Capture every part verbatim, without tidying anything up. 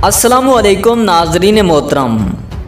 अस्सलामुअलैकुम नाजरीन मोहतरम।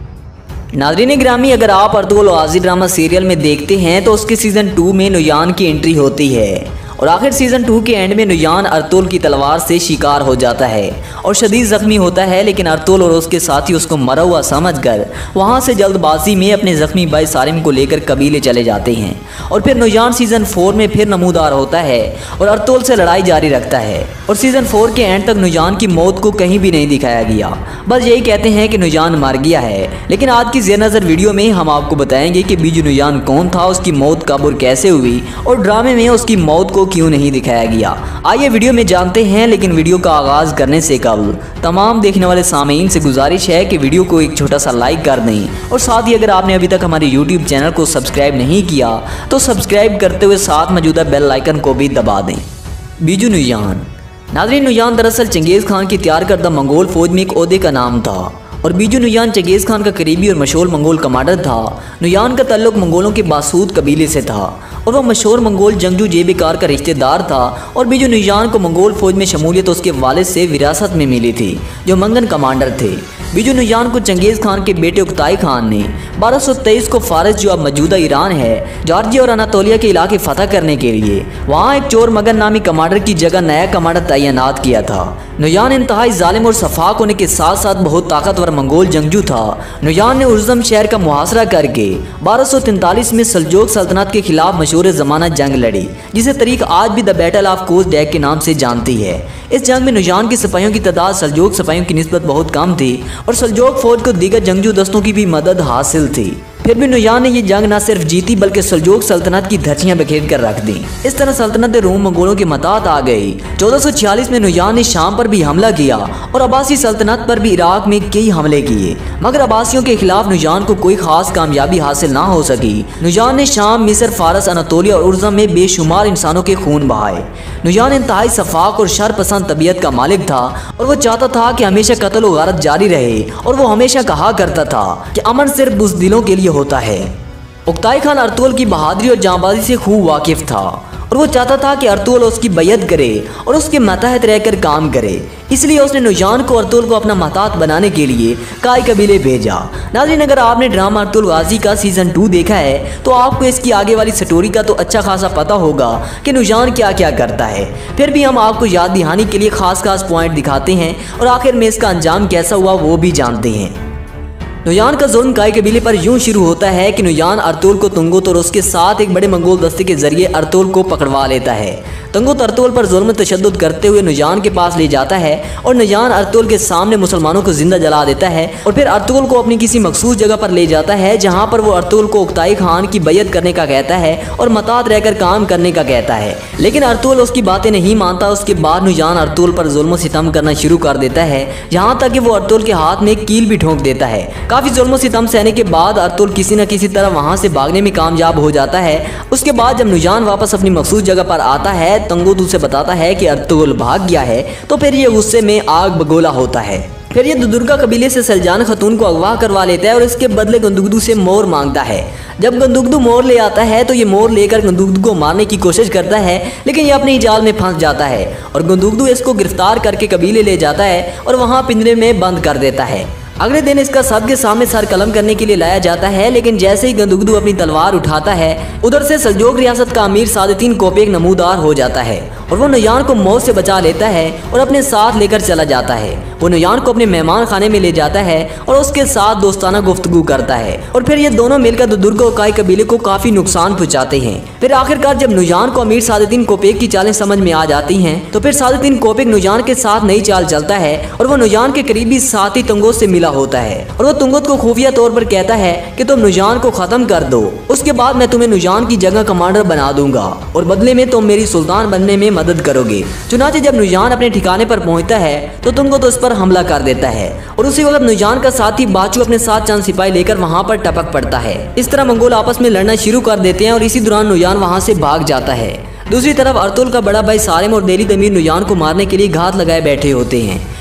नाजरीन ग्रामी, अगर आप अर्तुगरुल गाज़ी ड्रामा सीरियल में देखते हैं तो उसके सीज़न टू में नुयान की एंट्री होती है और आखिर सीज़न टू के एंड में नुयान अर्तुगरुल की तलवार से शिकार हो जाता है और शदीद ज़ख्मी होता है, लेकिन अर्तुगरुल और उसके साथी उसको मरा हुआ समझकर वहाँ से जल्दबाजी में अपने ज़ख्मी भाई सालिम को लेकर कबीले चले जाते हैं और फिर नुयान सीज़न फोर में फिर नमूदार होता है और अर्तुगरुल से लड़ाई जारी रखता है और सीज़न फोर के एंड तक नुयान की मौत को कहीं भी नहीं दिखाया गया, बस यही कहते हैं कि नुयान मर गया है। लेकिन आज की ज़ेर नज़र वीडियो में हम आपको बताएंगे कि बीजू नुयान कौन था, उसकी मौत कब और कैसे हुई और ड्रामे में उसकी मौत को क्यों नहीं दिखाया गया। आइए वीडियो में जानते हैं, लेकिन वीडियो का आगाज़ करने से कबल तमाम देखने वाले सामीन से गुजारिश है कि वीडियो को एक छोटा सा लाइक कर दें और साथ ही अगर आपने अभी तक हमारे यूट्यूब चैनल को सब्सक्राइब नहीं किया तो सब्सक्राइब करते हुए साथ मौजूदा बेल आइकन को भी दबा दें। बीजू नुयान। नाज़रीन, नुयान दरअसल चंगेज़ खान की तैयार करदा मंगोल फौज में एक ओहदे का नाम था और बीजू नुयान चंगेज़ खान का करीबी और मशहूर मंगोल कमांडर था। नुयान का ताल्लुक मंगोलों के बासूद कबीले से था और वह मशहूर मंगोल जंगजू जेबिकार का रिश्तेदार था और बीजू नुयान को मंगोल फौज में शमूलियत उसके वालिद से विरासत में मिली थी, जो मंगन कमांडर थे। बीजू नुयान को चंगेज़ खान के बेटे उक्ताई खान ने बारह सौ तेईस को फारस, जो अब मौजूदा ईरान है, जॉर्जिया और अनातोलिया के इलाके फतह करने के लिए वहाँ एक चोर मगन नामी कमांडर की जगह नया कमांडर तैनात किया था। नुयान इंतहाई जालिम और सफाक होने के साथ साथ बहुत ताकतवर मंगोल जंगजू था। नुयान ने उर्जम शहर का मुहासरा करके बारह सौ तैंतालीस में सल्जूक सल्तनत के खिलाफ मशहूर ज़माना जंग लड़ी, जिसे तारीख आज भी द बैटल ऑफ कोस डैक के नाम से जानती है। इस जंग में नुयान के सिपाहियों की तादाद सल्जूक सिपाहियों की निस्बत बहुत कम थी और सल्जूक फौज को दीगर जंगजू दस्तों की भी मदद हासिल थी। फिर भी नुयान ने ये जंग न सिर्फ जीती बल्कि सल्जूक सल्तनत की धरतियां बिखेर कर रख दी। इस तरह सल्तनत रूम मंगोलों के मतात आ गई। चौदह सौ छियालीस में नुयान ने शाम पर भी हमला किया और अब्बासी सल्तनत पर भी इराक में कई हमले किए, मगर अब्बासियों के खिलाफ नुयान को कोई खास कामयाबी हासिल ना हो सकी। नुयान ने शाम, मिस्र, फारस, अनातोलिया और उर्जम में बेशुमार इंसानों के खून बहाए। नुयान इंतहाई सफाक और शर पसंद तबीयत का मालिक था और वह चाहता था कि हमेशा कत्ल व गारत जारी रहे और वो हमेशा कहा करता था कि अमन सिर्फ बुज़दिलों के लिए होता है। उक्ताई खान अर्तुगरुल की बहादुरी और जांबाजी से खूब वाकिफ था और वो चाहता था कि अर्तुगरुल उसकी बैयत करे और उसके मातहत रहकर काम करे, इसलिए उसने नुयान को अर्तुगरुल को अपना महतात बनाने के लिए कई कबीले भेजा। नाज़रीन, अगर आपने ड्रामा अर्तुगरुल गाज़ी का सीज़न टू देखा है तो आपको इसकी आगे वाली स्टोरी का तो अच्छा खासा पता होगा कि नुयान क्या क्या करता है। फिर भी हम आपको याद दहानी के लिए खास खास पॉइंट दिखाते हैं और आखिर में इसका अंजाम कैसा हुआ वो भी जानते हैं। नुयान का जुल्म काई कबीले पर यूं शुरू होता है कि नुयान अर्तुगरुल को तुंगुत और उसके साथ एक बड़े मंगोल दस्ते के जरिए अर्तुगरुल को पकड़वा लेता है। तुंगुत अर्तुगरुल पर जुल्म तशद्दुद करते हुए नुयान के पास ले जाता है और नुयान अर्तुगरुल के सामने मुसलमानों को जिंदा जला देता है और फिर अर्तुगरुल को अपनी किसी मखसूस जगह पर ले जाता है, जहाँ पर वो अर्तुगरुल को उक्ताई खान की बैयत करने का कहता है और मतात रहकर काम करने का कहता है, लेकिन अर्तुगरुल उसकी बातें नहीं मानता। उसके बाद नुयान अर्तुगरुल पर जुल्म सितम करना शुरू कर देता है, यहाँ तक कि वो अर्तुगरुल के हाथ में कील भी ठोंक देता है। काफ़ी जुल्म सितम सहने के बाद अर्तुगरुल किसी न किसी तरह वहाँ से भागने में कामयाब हो जाता है। उसके बाद जब नुयान वापस अपनी मखसूस जगह पर आता है, तुंगुत उसे बताता है कि अर्तुगरुल भाग गया है, तो फिर ये गुस्से में आग बगोला होता है। फिर ये दुदुर्गा कबीले से सलजान खतून को अगवा करवा लेता है और इसके बदले गंदुगदू से मोर मांगता है। जब गंदुगदू मोर ले आता है तो ये मोर लेकर गंदुगदू को मारने की कोशिश करता है, लेकिन ये अपने जाल में फंस जाता है और गंदुगदू इसको गिरफ्तार करके कबीले ले जाता है और वहाँ पिंजरे में बंद कर देता है। अगले दिन इसका सबके सामने सर कलम करने के लिए लाया जाता है, लेकिन जैसे ही गंदुगदू अपनी तलवार उठाता है, उधर से सल्जूक रियासत का अमीर सादतीन कोपेक नमूदार हो जाता है और वो नुयान को मौत से बचा लेता है और अपने साथ लेकर चला जाता है। वो नुयान को अपने मेहमान खाने में ले जाता है और उसके साथ दोस्ताना गुफ्तगू करता है और फिर ये दोनों मिलकर दुदुर्गा और काई कबीले को काफी नुकसान पहुंचाते हैं। फिर आखिरकार जब नुयान को अमीर सादतीन कोपेक की चालें समझ में आ जाती हैं तो फिर सादतीन कोपेक नुयान के साथ नई चाल चलता है और वो नुयान के करीबी साथी तुंगुत से मिला होता है और वो तुंगुत को खुफिया तौर पर कहता है कि तुम नुयान को खत्म कर दो, उसके बाद मैं तुम्हें नुयान की जगह कमांडर बना दूंगा और बदले में तुम मेरी सुल्तान बनने में मदद करोगे। चुनांचे जब नुयान अपने ठिकाने पर पहुंचता है तो तुंगुत उस पर हमला कर देता है और उसी वक्त नुयान का साथी बाचू अपने साथ चंद सिपाही लेकर वहां पर टपक पड़ता है। इस तरह मंगोल आपस में लड़ना शुरू कर देते हैं और इसी दौरान नुयान वहां से भाग जाता है। दूसरी तरफ अर्तुगरुल का बड़ा भाई सालिम और दिल्ली अमीर नुयान को मारने के लिए घात लगाए बैठे होते हैं,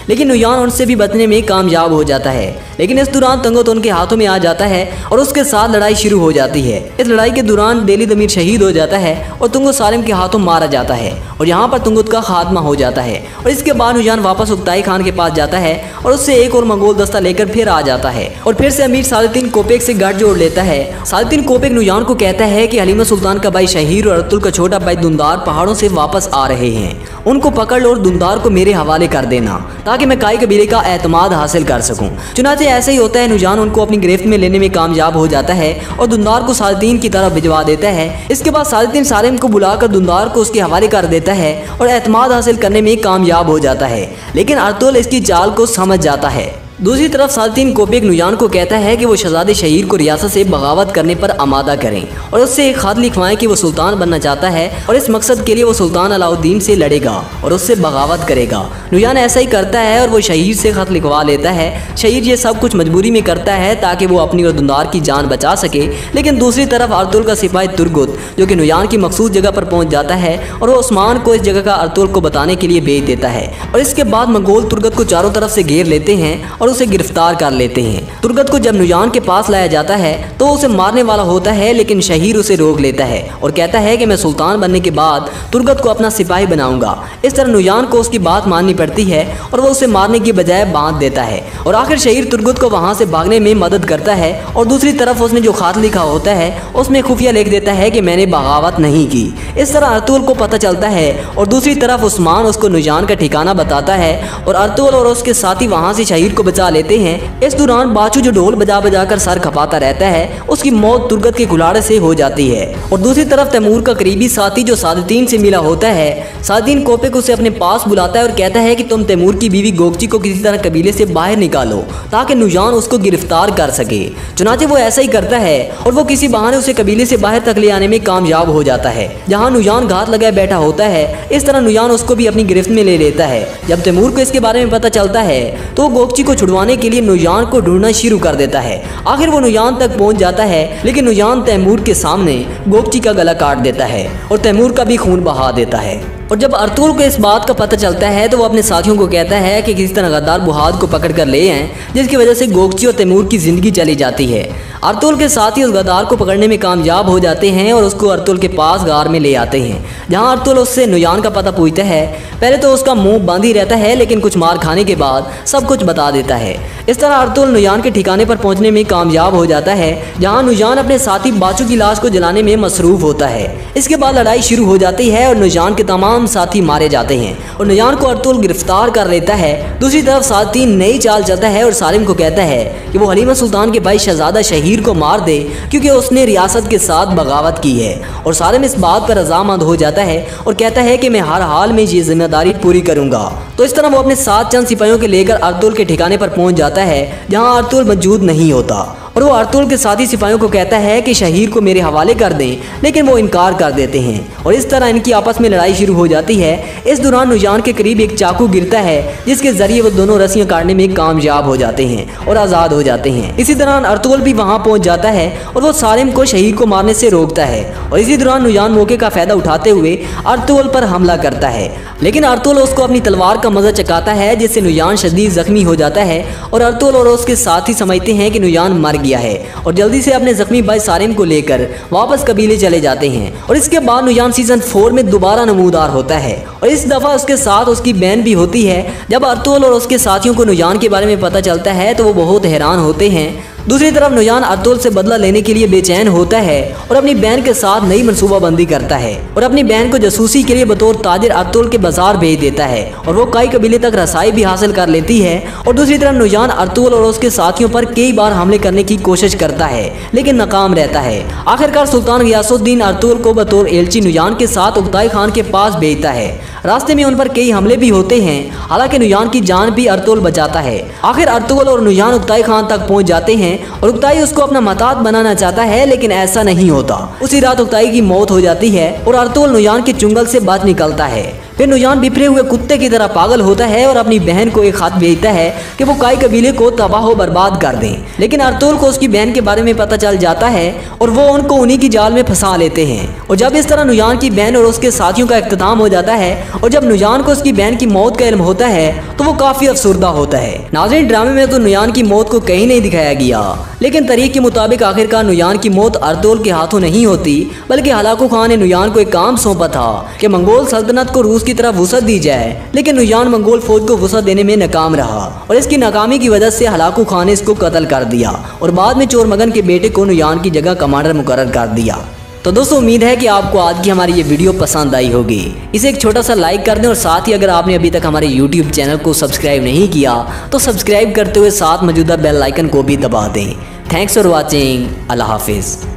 लेकिन नुयान उनसे भी बचने में कामयाब हो जाता है। लेकिन इस दौरान तंगोत उनके हाथों में आ जाता है और उसके साथ लड़ाई शुरू हो जाती है। इस लड़ाई के दौरान डेली दमीर शहीद हो जाता है और तुंगुत सालिम के हाथों मारा जाता है और यहाँ पर तुंगुत का खात्मा हो जाता है। और इसके बाद नुयान वापस उकताई खान के पास जाता है और उससे एक और मंगोल दस्ता लेकर फिर आ जाता है और फिर से अमीर सालुद्दीन कोपेक से गठ जोड़ लेता है। सालुद्दीन कोपेक नुयान को कहता है कि हलीमा सुल्तान का भाई शहीर और अरतुल का छोटा भाई दुंदार पहाड़ों से वापस आ रहे हैं, उनको पकड़ लो और दुंदार को मेरे हवाले कर देना ताकि मैं काई कबीले का एतमाद हासिल कर सकूं। चुनाचे ऐसे ही होता है, नुयान उनको अपनी गिरफ्त में लेने में कामयाब हो जाता है और दुंदार को सालुद्दीन की तरफ भिजवा देता है। इसके बाद सालुद्दीन सालिम को बुलाकर दुंदार को उसके हवाले कर देता है और एतमाद हासिल करने में कामयाब हो जाता है। लेकिन अरतुल इसकी चाल को समझ जाता है। दूसरी तरफ सालुद्दीन कोपेक नुयान को कहता है कि वो शहजादे शहीर को रियासत से बगावत करने पर आमादा करें और उससे एक खत लिखवाएं कि वो सुल्तान बनना चाहता है और इस मकसद के लिए वो सुल्तान अलाउद्दीन से लड़ेगा और उससे बगावत करेगा। नुयान ऐसा ही करता है और वो शहीर से खत लिखवा लेता है। शहीर ये सब कुछ मजबूरी में करता है ताकि वो अपनी और दुंदार की जान बचा सके। लेकिन दूसरी तरफ अरतुल का सिपाही तुर्गुत जो कि नुयान की मखसूस जगह पर पहुंच जाता है और वो उस्मान को इस जगह का अरतुल को बताने के लिए भेज देता है और इसके बाद मंगोल तुर्गुत को चारों तरफ से घेर लेते हैं और उसे गिरफ्तार कर लेते हैं। तुर्गुत को जब नुयान के पास लाया जाता है तो उसे मारने वाला होता है, लेकिन शहीर उसे रोक लेता है और कहता है कि मैं सुल्तान बनने के बाद तुर्गुत को अपना सिपाही बनाऊंगा। इस तरह नुयान को उसकी बात माननी पड़ती है और वो उसे मारने की बजाय बांध देता है और आखिर शहीर तुर्गुत को वहां से भागने में मदद करता है। और दूसरी तरफ उसने जो खात लिखा होता है उसमें खुफिया लिख देता है कि मैंने बगावत नहीं की। इस तरह अरतुल को पता चलता है और दूसरी तरफ उस्मान उसको नुयान का ठिकाना बताता है और अरतुल और उसके साथी वहां से शहीर को बचा लेते हैं। इस दौरान बाचू जो ढोल बजा बजा कर सर खपाता रहता है उसकी मौत तुर्गुत के कुलाड़े से हो जाती है। और दूसरी तरफ तैमूर का करीबी साथी जो सादुद्दीन से मिला होता है, सादुद्दीन कोपेक उसे अपने पास बुलाता है और कहता है कि तुम तैमूर की बीवी गोगची को किसी तरह कबीले से बाहर निकालो ताकि नुयान उसको गिरफ्तार कर सके। चुनाचे वो ऐसा ही करता है और वो किसी बहाने उसे कबीले से बाहर तक ले आने में कामयाब हो जाता है जहाँ नुयान घात लगाए बैठा होता है। इस तरह नुयान उसको भी अपनी गिरफ्त में ले लेता है। जब तैमूर को इसके बारे में पता चलता है तो गोगची को छुड़वाने के लिए नुयान को ढूंढना शुरू कर देता है। आखिर वो नुयान तक पहुंच जाता है, लेकिन नुयान तैमूर के सामने गोगची का गला काट देता है और तैमूर का भी खून बहा देता है। और जब अरतुल को इस बात का पता चलता है तो वो अपने साथियों को कहता है कि किसी तरह गद्दार बुहाद को पकड़ कर ले आए, जिसकी वजह से गोगची और तैमूर की जिंदगी चली जाती है। अरतुल के साथी उस गद्दार को पकड़ने में कामयाब हो जाते हैं और उसको अरतुल के पास गार में ले आते हैं, जहां अरतुल उससे नुयान का पता पूछता है। पहले तो उसका मुंह बंद ही रहता है, लेकिन कुछ मार खाने के बाद सब कुछ बता देता है। इस तरह अरतुल नुयान के ठिकाने पर पहुंचने में कामयाब हो जाता है, जहां नुयान अपने साथी बाचू की लाश को जलाने में मसरूफ होता है। इसके बाद लड़ाई शुरू हो जाती है और नुयान के तमाम साथी मारे जाते हैं और नुयान को अरतुल गिरफ्तार कर लेता है। दूसरी तरफ सालुद्दीन नई चाल चलता है और सालिम को कहता है कि वो हलीमा सुल्तान के भाई शहजादा शहीर को मार दे क्योंकि उसने रियासत के साथ बगावत की है। और सालिम इस बात पर रजामंद हो जाता है और कहता है कि मैं हर हाल में ये जिम्मेदारी पूरी करूंगा। तो इस तरह वो अपने साथ चंद सिपाहियों के लेकर अरतुल के ठिकाने पर पहुंच जाता है, जहां अरतुल मौजूद नहीं होता और वो अरतुल के साथी सिपाहियों को कहता है कि शहीर को मेरे हवाले कर दें, लेकिन वो इनकार कर देते हैं और इस तरह इनकी आपस में लड़ाई शुरू हो जाती है। इस दौरान नुयान के करीब एक चाकू गिरता है, जिसके जरिए वो दोनों रस्सियां काटने में कामयाब हो जाते हैं और आज़ाद हो जाते हैं। इसी दौरान अरतुल भी वहां पहुंच जाता है और वो सालिम को शहीर को मारने से रोकता है और इसी दौरान नुयान मौके का फायदा उठाते हुए अरतुल पर हमला करता है, लेकिन अरतुल उसको अपनी तलवार का मजा चकाता है, जिससे नुयान शदीद जख्मी हो जाता है और अरतुल और उसके साथी समझते हैं कि नुयान मर गया है और जल्दी से अपने जख्मी भाई सालिम को लेकर वापस कबीले चले जाते हैं। और इसके बाद नुयान सीजन फोर में दोबारा नमूदार होता है और इस दफा उसके साथ उसकी बहन भी होती है। जब अरतुल और उसके साथियों को नुयान के बारे में पता चलता है तो वो बहुत हैरान होते हैं। दूसरी तरफ नुयान अरतुल से बदला लेने के लिए बेचैन होता है और अपनी बहन के साथ नई मनसूबाबंदी करता है और अपनी बहन को जासूसी के लिए बतौर ताजिर अरतुल के बाजार भेज देता है और वो कई कबीले तक रसाई भी हासिल कर लेती है। और दूसरी तरफ नुयान अरतुल और उसके साथियों पर कई बार हमले करने की कोशिश करता है, लेकिन नाकाम रहता है। आखिरकार सुल्तान गियासुद्दीन अरतुल को बतौर एलची नुयान के साथ उकताई खान के पास भेजता है। रास्ते में उन पर कई हमले भी होते हैं, हालांकि नुयान की जान भी अरतुल बचाता है। आखिर अरतुल और नुयान उकताई खान तक पहुंच जाते हैं और उकताई उसको अपना महतात बनाना चाहता है, लेकिन ऐसा नहीं होता। उसी रात उकताई की मौत हो जाती है और अरतुल नुयान के चुंगल से बच निकलता है। फिर नुयान बिफरे हुए कुत्ते की तरह पागल होता है और अपनी बहन को एक खत भेजता है कि वो काई कबीले को तबाह बर्बाद कर दें। लेकिन अर्तुगरुल को उसकी बहन के बारे में पता चल जाता है और वो उनको उन्हीं की जाल में फंसा लेते हैं। और जब इस तरह नुयान की बहन और उसके साथियों का इख्तिताम हो जाता है और जब नुयान को उसकी बहन की मौत का इल्म होता है तो वो काफी अफसुर्दा होता है। नाज़रीन, ड्रामे में तो नुयान की मौत को कहीं नहीं दिखाया गया, लेकिन तारीख के मुताबिक आखिरकार नुयान की मौत अर्तुगरुल के हाथों नहीं होती, बल्कि हलाकू खान ने नुयान को एक काम सौंपा था कि मंगोल सल्तनत को रूस की तरफ वुसअत दी जाए। लेकिन नुयान मंगोल फौज को वुसअत देने में नाकाम रहा और इसकी नाकामी की वजह से हलाकू खान ने इसको कत्ल कर दिया और बाद में चोरमगन के बेटे को नुयान की जगह कमांडर मुकर्रर कर दिया। तो दोस्तों, उम्मीद है कि आपको आज की हमारी ये वीडियो पसंद आई होगी। इसे एक छोटा सा लाइक कर दें और साथ ही अगर आपने अभी तक हमारे यूट्यूब चैनल को सब्सक्राइब नहीं किया तो सब्सक्राइब करते हुए साथ मौजूदा बेल आइकन को भी दबा दें। Thanks for watching. अल्लाह हाफिज़।